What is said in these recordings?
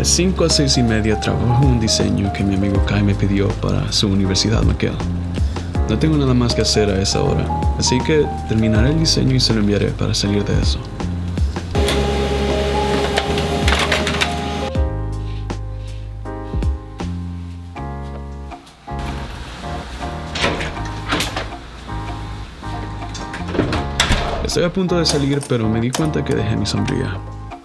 De 5 a 6 y media trabajo un diseño que mi amigo Kai me pidió para su universidad McGill. No tengo nada más que hacer a esa hora, así que terminaré el diseño y se lo enviaré para salir de eso. Estoy a punto de salir, pero me di cuenta que dejé mi sombrilla.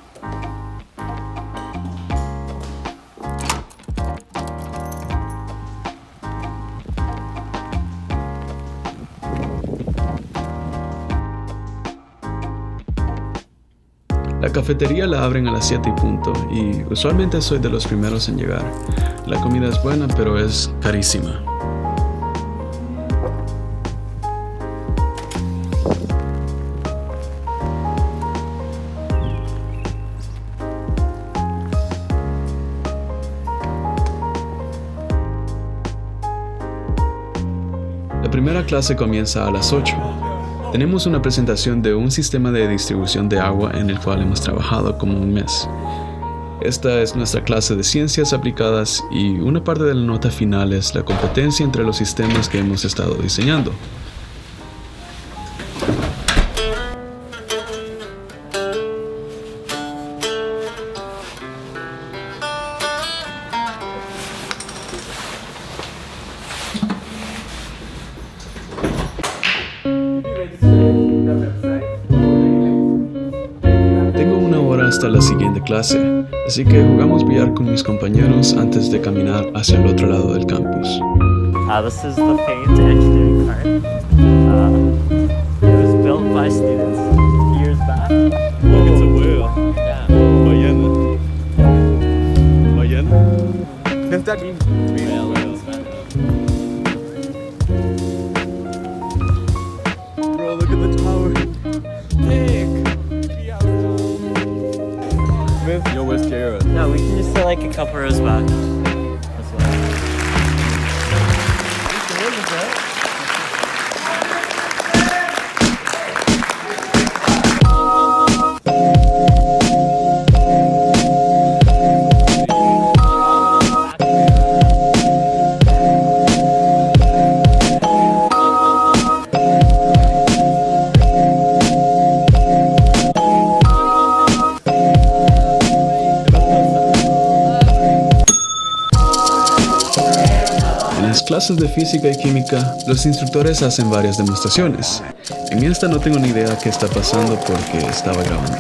La cafetería la abren a las 7 y punto, y usualmente soy de los primeros en llegar. La comida es buena, pero es carísima. La primera clase comienza a las 8. Tenemos una presentación de un sistema de distribución de agua en el cual hemos trabajado como un mes. Esta es nuestra clase de ciencias aplicadas y una parte de la nota final es la competencia entre los sistemas que hemos estado diseñando. Tengo una hora hasta la siguiente clase, así que jugamos billar con mis compañeros antes de caminar hacia el otro lado del campus. This is the Paint Engineering cart. It was built by students years back. Look, it's a whale. Yeah. Ballena. Ballena? Does that mean Whales, man. Bro, look at the tower. big? Yo, where's Kara? No, we can just sit like a couple rows back. Let's go. En las clases de física y química, los instructores hacen varias demostraciones. En esta no tengo ni idea qué está pasando porque estaba grabando.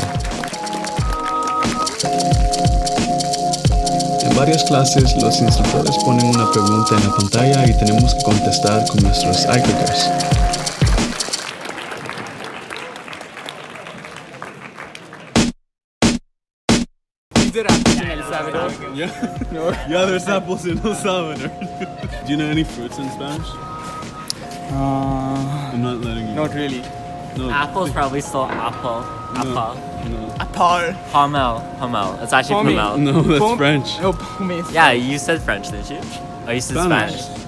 En varias clases, los instructores ponen una pregunta en la pantalla y tenemos que contestar con nuestros iClickers. In El Salvador. Yeah. Yeah, there's apples in El Salvador. Do you know any fruits in Spanish? I'm not letting you. Not really. No. Apple's probably still apple. Apple. No. Apple. Pomel. It's actually Pommy. pomel. No, that's French. No, pomes. Yeah, you said French, didn't you? Oh, you said Spanish. Spanish.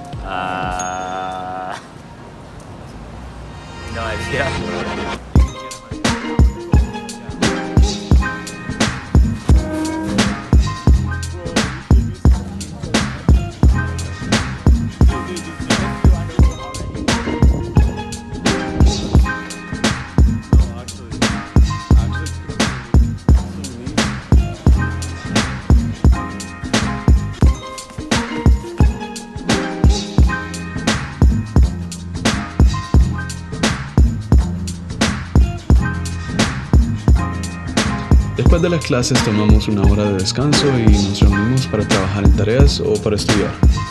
No idea. Después de las clases tomamos una hora de descanso y nos reunimos para trabajar en tareas o para estudiar.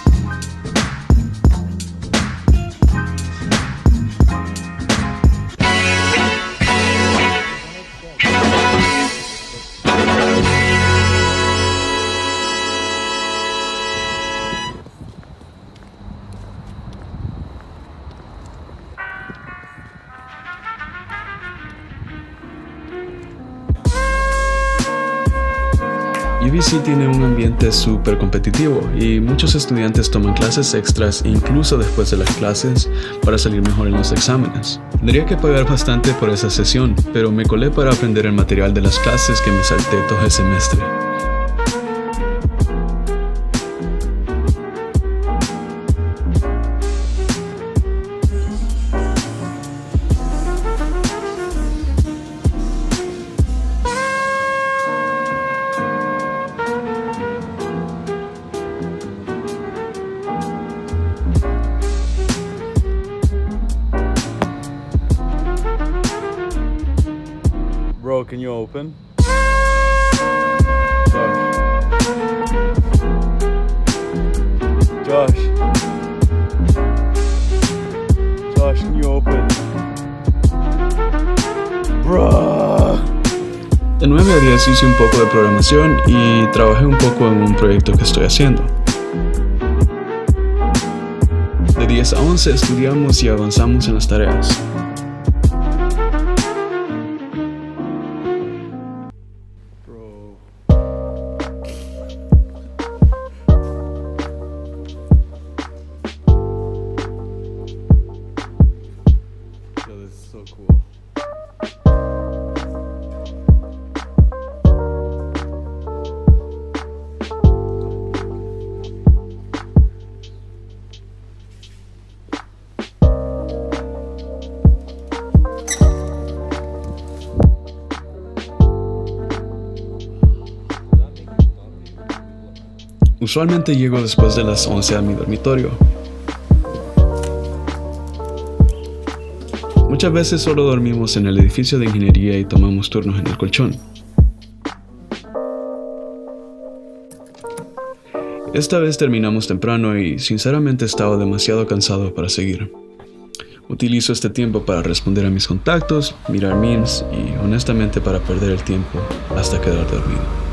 UBC tiene un ambiente súper competitivo y muchos estudiantes toman clases extras incluso después de las clases para salir mejor en los exámenes. Tendría que pagar bastante por esa sesión, pero me colé para aprender el material de las clases que me salté todo el semestre. Bro, can you open? Josh. Josh, can you open? Bruh. De 9 a 10 hice un poco de programación y trabajé un poco en un proyecto que estoy haciendo. De 10 a 11 estudiamos y avanzamos en las tareas. Bro. Yo, this is so cool. Usualmente llego después de las 11 a mi dormitorio. Muchas veces solo dormimos en el edificio de ingeniería y tomamos turnos en el colchón. Esta vez terminamos temprano y sinceramente estaba demasiado cansado para seguir. Utilizo este tiempo para responder a mis contactos, mirar memes y honestamente para perder el tiempo hasta quedar dormido.